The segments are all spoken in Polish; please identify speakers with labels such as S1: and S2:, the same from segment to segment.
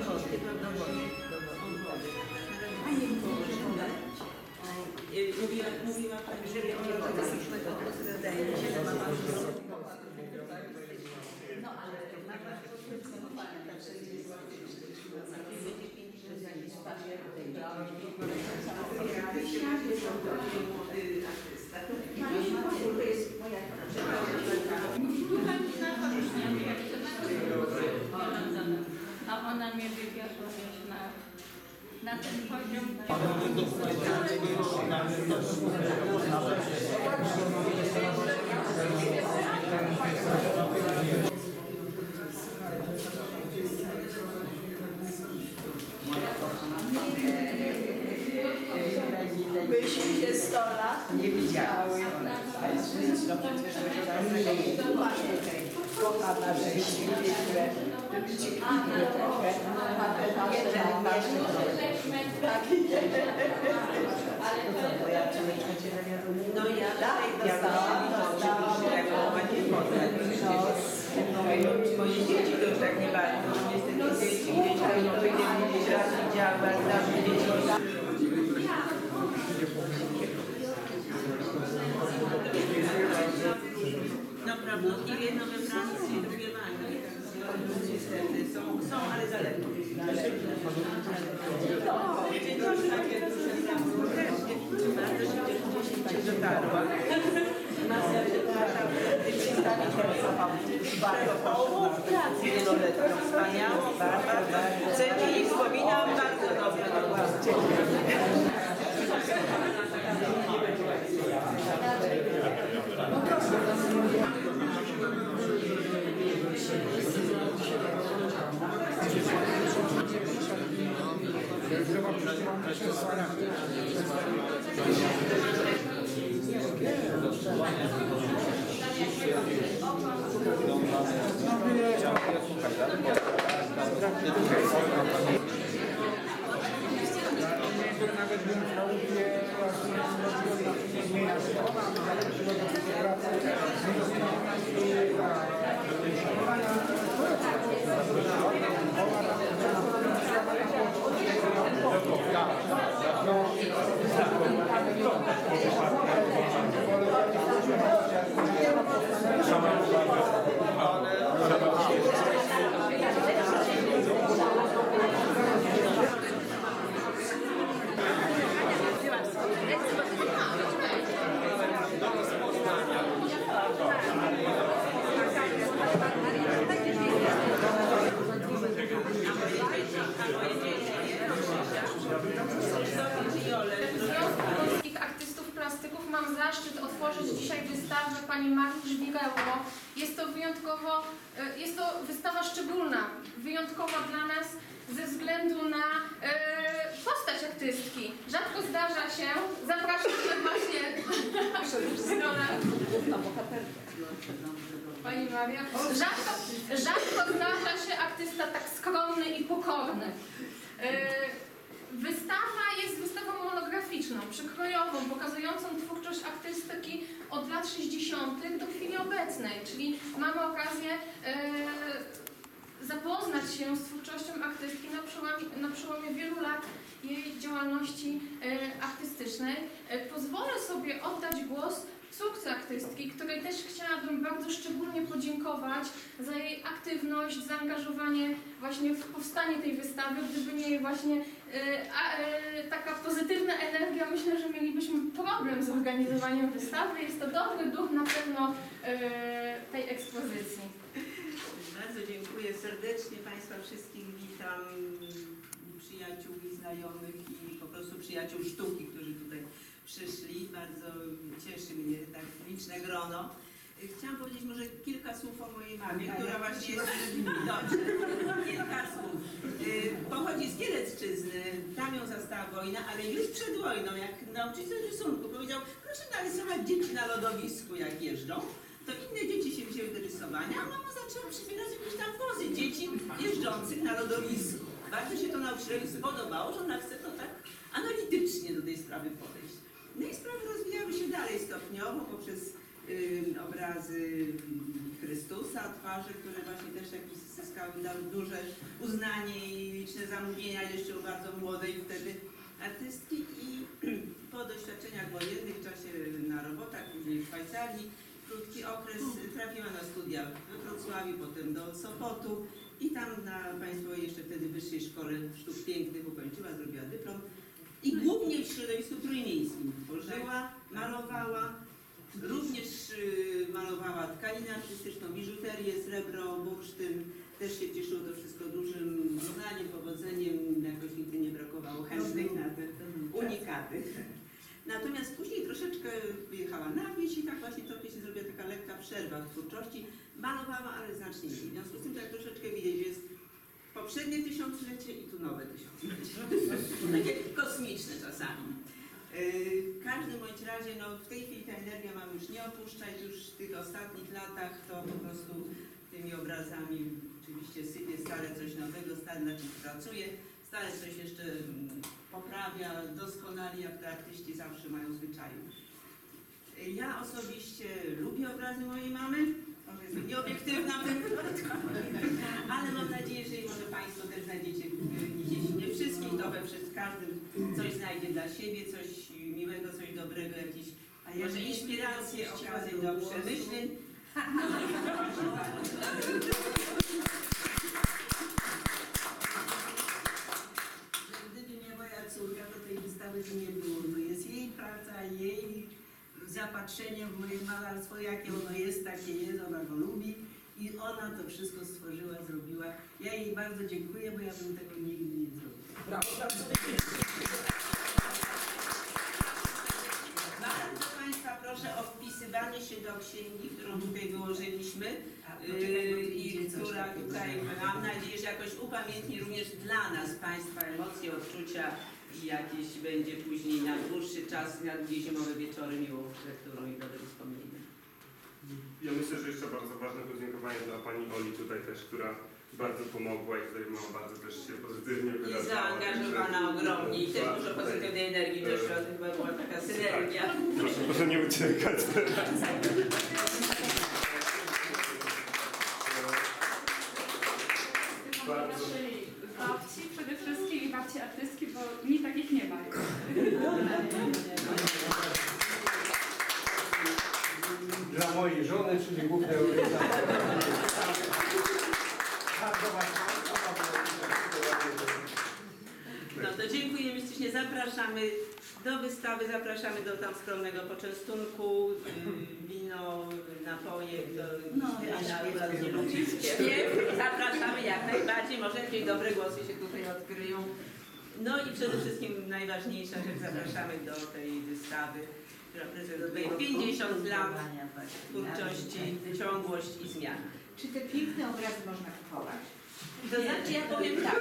S1: Mówiła Pani, że wydaje mi się, że ma Pani no ale na przykład funkcjonowania, także jest jakiś papier to jest moja
S2: a ona mnie wywiozła na ten poziom.
S1: Byliśmy się 100 lat nie widziały. Kochana, że świetnie. No ja dalej dostałam reklamowanie model. Moje dzieci to już tak nie bardzo. Niestety dzieci to gdzieś raz widziałam, bardzo dzieci. No prawda, i jedno we Francji, drugie w Anglii. Niestety są, ale daleko. Dzień dobry, takie duże bardzo się cieszę, że dotarła. Bardzo wieloletnią, wspaniałą, bardzo cenię i wspominam bardzo dobrze.
S3: Nawet bym chciał zmieniać
S2: Polskich artystów plastyków mam zaszczyt otworzyć dzisiaj wystawę pani Marii Żwirełło. Jest to wystawa szczególna, wyjątkowa dla nas ze względu na postać artystki. Rzadko zdarza się, zapraszam właśnie Pani Maria, rzadko zdarza się artysta tak skromny i pokorny. Wystawa jest wystawą monograficzną, przykrojową, pokazującą twórczość artystyki od lat 60. do chwili obecnej, czyli mamy okazję zapoznać się z twórczością artystki na przełomie wielu lat jej działalności artystycznej. Pozwolę sobie oddać głos córce artystki, której też chciałabym bardzo szczególnie podziękować za jej aktywność, zaangażowanie właśnie w powstanie tej wystawy. Gdyby nie jej właśnie taka pozytywna energia, myślę, że mielibyśmy problem z organizowaniem wystawy. Jest to dobry duch na pewno tej ekspozycji.
S1: Bardzo dziękuję serdecznie. Państwa wszystkich witam, przyjaciół i znajomych i po prostu przyjaciół sztuki, którzy tutaj przyszli. Bardzo cieszy mnie tak liczne grono. Chciałam powiedzieć może kilka słów o mojej mamie, która właśnie jest... Dobrze, kilka słów. Pochodzi z Kielecczyzny, tam ją zastała wojna, ale już przed wojną, jak nauczyciel rysunku powiedział, proszę narysować dzieci na lodowisku, jak jeżdżą, to inne dzieci się wzięły do rysowania, a mama zaczęła przybierać jakieś tam pozy dzieci jeżdżących na lodowisku. Bardzo się to nauczycielowi spodobało, że ona chce to tak analitycznie do tej sprawy podejść. No i sprawy rozwijały się dalej stopniowo poprzez obrazy Chrystusa, twarze, które właśnie też jakieś zyskały duże uznanie i liczne zamówienia jeszcze u bardzo młodej wtedy artystki i po doświadczeniach wojennych w czasie na robotach, później w Szwajcarii, krótki okres trafiła na studia we Wrocławiu, potem do Sopotu i tam na Państwowej jeszcze wtedy Wyższej Szkole Sztuk Pięknych ukończyła, zrobiła dyplom i głównie w środowisku trójmiejskim tworzyła, malowała, również malowała tkaninę artystyczną, biżuterię, srebro, bursztyn. Też się cieszyło to wszystko dużym uznaniem, powodzeniem, jakoś nigdy nie brakowało chętnych na te unikaty. Natomiast później troszeczkę wyjechała na wieś i tak właśnie trochę się zrobiła taka lekka przerwa w twórczości. Malowała, ale znacznie mniej. W związku z tym tak troszeczkę widać, że jest poprzednie tysiąclecie i tu nowe tysiąclecie. Takie kosmiczne czasami. W każdym bądź razie, no w tej chwili ta energia mam już nie opuszczać, już w tych ostatnich latach to po prostu tymi obrazami oczywiście sypie stale coś nowego, stale nad czymś pracuje, stale coś jeszcze poprawia, doskonali, jak te artyści zawsze mają zwyczaju. Ja osobiście lubię obrazy mojej mamy, może jestem nieobiektywna w tym wypadku, ale mam nadzieję, że może Państwo też znajdziecie, jeśli nie wszystkich, to we każdym coś znajdzie dla siebie, coś miłego, coś dobrego, jakieś może inspiracje, okazje do przemyśleń.
S4: Gdyby nie moja córka, to tej wystawy by nie było. To jest jej praca, jej zapatrzenie w moje malarstwo, jakie ono jest, takie jest, ona go lubi i ona to wszystko stworzyła, zrobiła. Ja jej bardzo dziękuję, bo ja bym tego nigdy nie zrobiła.
S3: Brawo, brawo.
S1: Bardzo Państwa proszę o wpisywanie się do księgi, którą tutaj wyłożyliśmy i która tutaj, mam nadzieję, że jakoś upamiętni również dla nas Państwa emocje, odczucia i jakieś będzie później na dłuższy czas, na długie zimowe wieczory miłą lekturą i dobre wspomnienia.
S5: Ja myślę, że jeszcze bardzo ważne podziękowanie dla Pani Oli tutaj też, która bardzo pomogła i tutaj bardzo też się pozytywnie
S1: I
S5: wyrażała.
S1: zaangażowana ogromnie i też dużo pozytywnej energii doszła, to chyba była taka synergia.
S5: Proszę nie uciekać teraz. Bardzo.
S6: Naszej babci, przede wszystkim babci artystki, bo mi takich nie ma już.
S3: Dla mojej żony, czyli głównej organizacji. Bardzo
S1: No to dziękujemy ślicznie, zapraszamy do wystawy, zapraszamy do tam skromnego poczęstunku, wino, napoje, zapraszamy jak najbardziej, może jakieś dobre głosy się tutaj odkryją. No i przede wszystkim najważniejsza rzecz, zapraszamy do tej wystawy, która prezentuje 50 lat twórczości, ciągłość i zmiana.
S7: Czy te piękne obrazy można kupować?
S1: To znaczy ja powiem tak.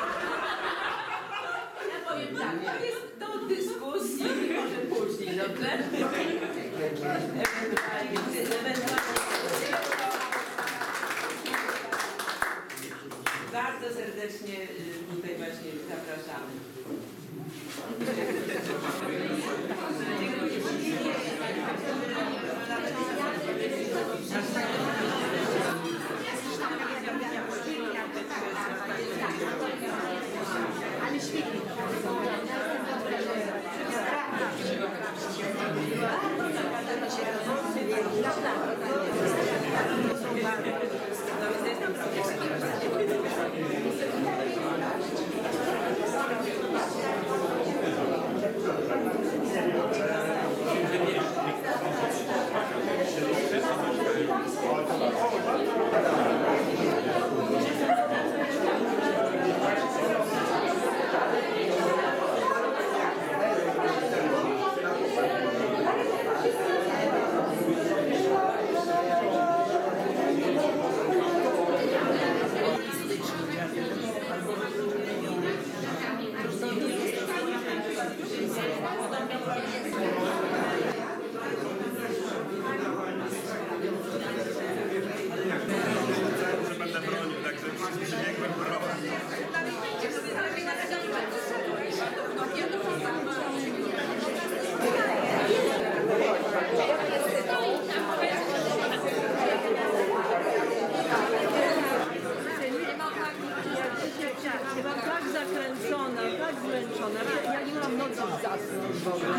S1: To jest do dyskusji, może później, dobrze? Bardzo serdecznie tutaj właśnie zapraszamy.
S7: Ale świetnie.
S5: O,
S3: Proszę pana.